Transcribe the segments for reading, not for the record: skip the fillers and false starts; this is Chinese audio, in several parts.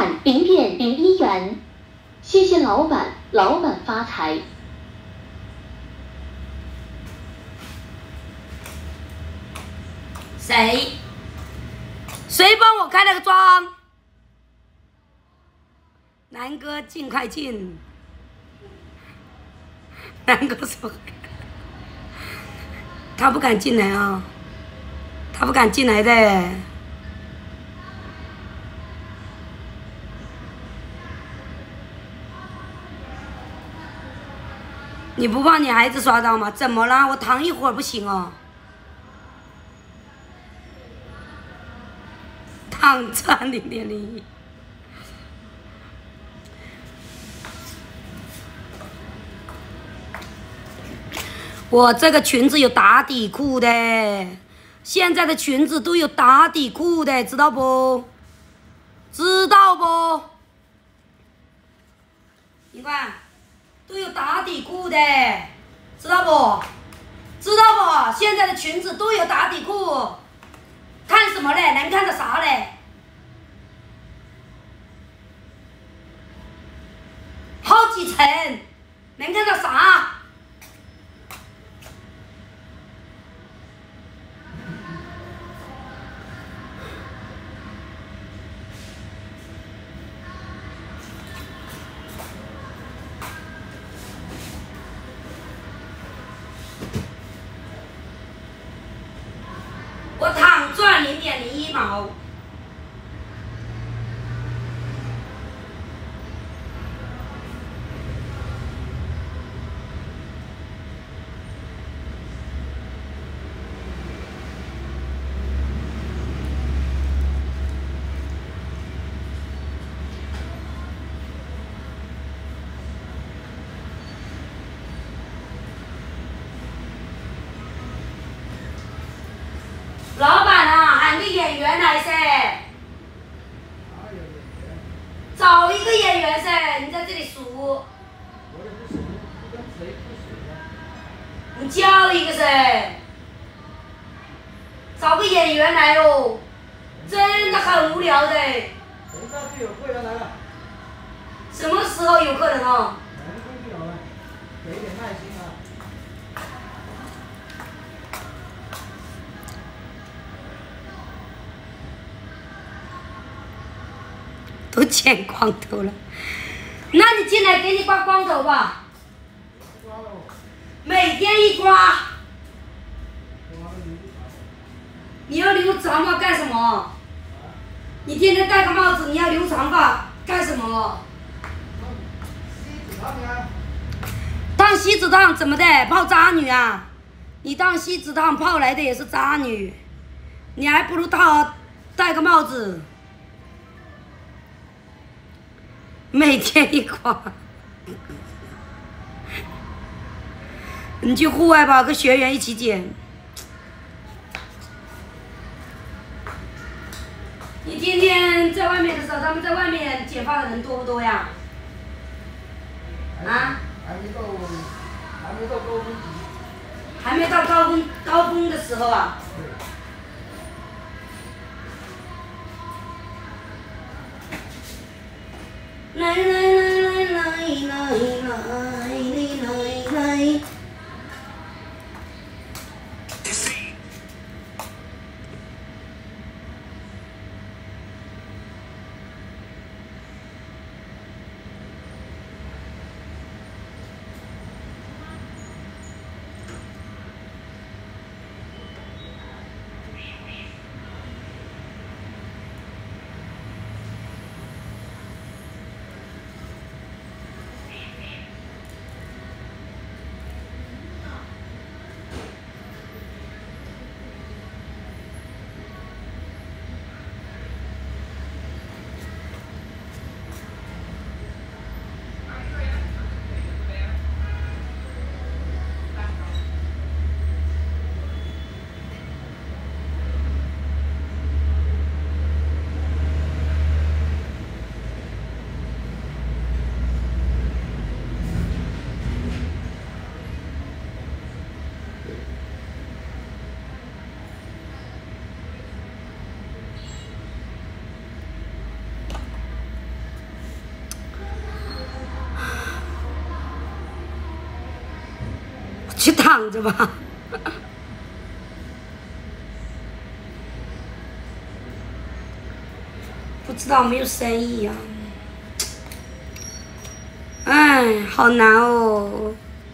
款0.01元，谢谢老板，老板发财。 谁帮我开了个庄？南哥，尽快进。南哥说，他不敢进来啊，他不敢进来的。你不怕你孩子刷到吗？怎么了？我躺一会儿不行哦。躺赚0.01。我这个裙子有打底裤的，现在的裙子都有打底裤的，知道不？知道不？你看，都有打底裤的，知道不？知道不？现在的裙子都有打底裤，看什么嘞？能看到啥嘞？好几层，能看到啥？我躺赚0.01毛。老板啊，喊个演员来噻！找一个演员噻，你在这里数。你叫一个噻，找个演员来喽，真的很无聊的。 等一下就有客人来了。 什么时候有客人哦？ 马上就有了，给点耐心啊。 都剪光头了，那你进来给你刮光头吧。 刮了。 每天一刮。你要留长发干什么？你天天戴个帽子，你要留长发干什么？当锡纸烫怎么的？泡渣女啊！你当锡纸烫泡来的也是渣女，你还不如戴个帽子。每天一刮，你去户外吧，跟学员一起剪。你天天在外面的时候，他们在外面剪发的人多不多呀？啊？ 还没到高峰期。 还没到高峰的时候啊？来来来来来来来来。 去躺着吧。不知道没有生意呀、哎，好难哦。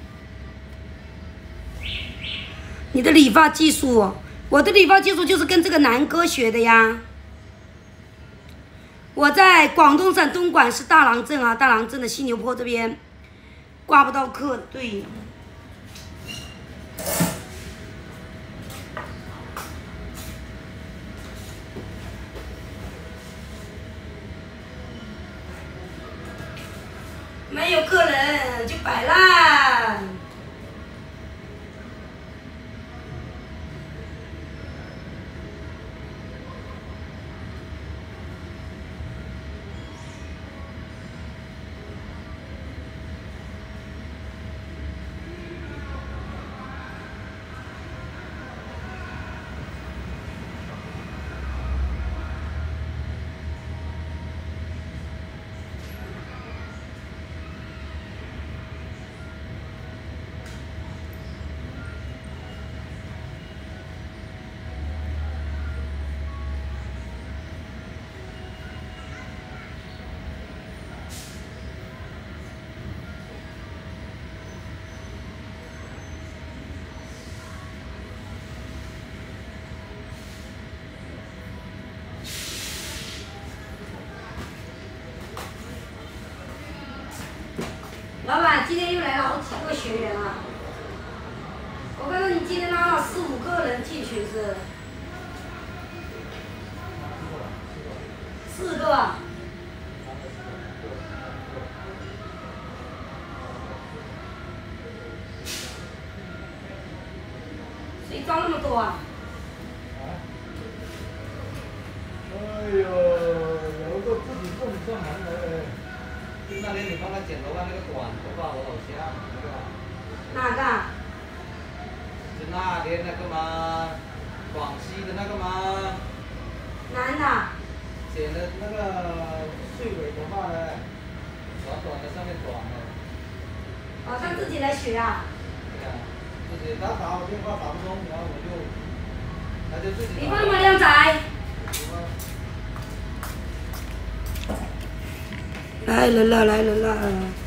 你的理发技术，我的理发技术就是跟这个南哥学的呀。我在广东省东莞市大郎镇啊，大郎镇的犀牛坡这边挂不到客，对。没有客人就摆烂。老板，今天又来了好几个学员了。我看到你今天拉了4、5个人进群是？4个。谁招那么多啊？ 哎呦，有个自己送上门来的。就那天你帮他剪头发那个短头发，我好像那个。 哪个？ 就那天那个嘛，广西的那个嘛。 男的。 剪的那个碎尾头发的，短短的上面短的。 哦，他自己来学啊？ 对呀，自己他打我电话打不通，然后他就自己。 你帮忙靓仔。来人了，来人了。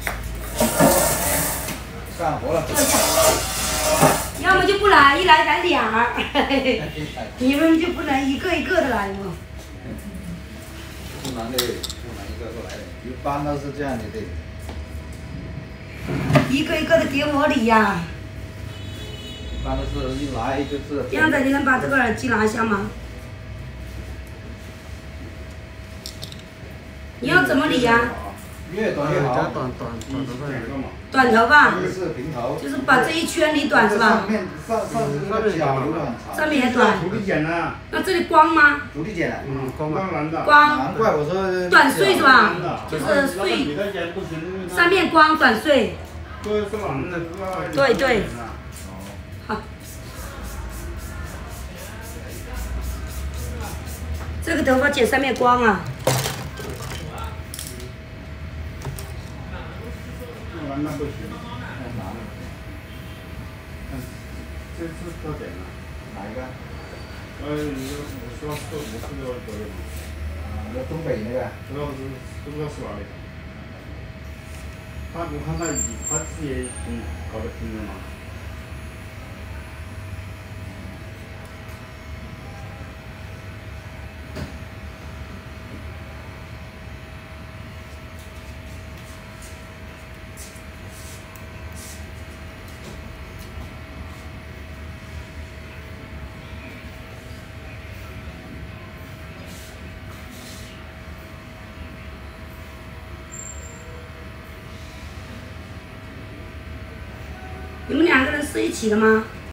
干活了。 坐下。要么就不来，一来咱俩。你们就不能一个一个的来吗？ 不能的，不能一个个来的，一般都是这样的。 一个一个的给我理呀。 一般都是一来就是。 靓仔，你能把这个耳机拿下吗？你要怎么理呀？ 越短越好。 短头发。 是平头。 就是把这一圈理短是吧？ 上面脚留很长。 上面也短。 徒弟剪的。 那这里光吗？ 徒弟剪的。 光蓝的。 光。 难怪我说。 短碎是吧？就是碎。上面光，短碎。 对，是蓝的。 对对。好。这个头发剪上面光啊。 那不行，太难了。这次多点了。 哪一个？ 我说50多左右。 那东北那个。 不知道是哪里。我看他自己也搞得挺的嘛。 你们2个人是一起的吗？